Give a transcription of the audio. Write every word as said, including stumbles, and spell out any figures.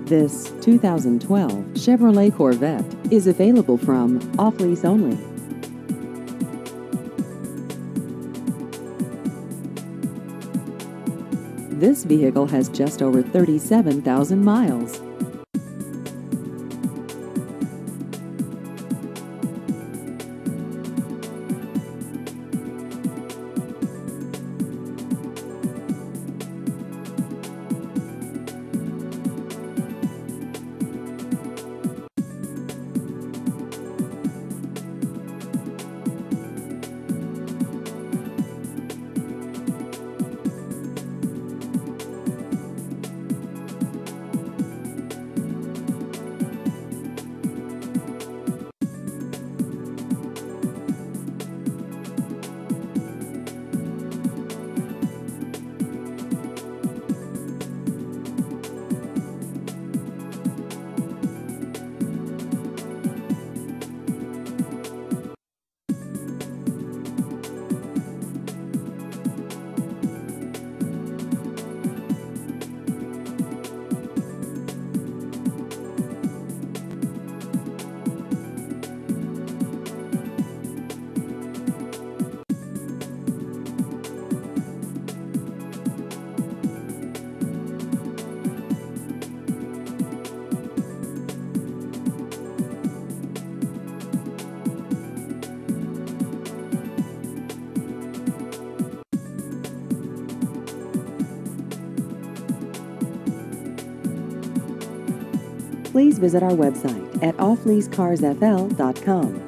This two thousand twelve Chevrolet Corvette is available from off-lease only. This vehicle has just over thirty-seven thousand miles. Please visit our website at off lease cars f l dot com.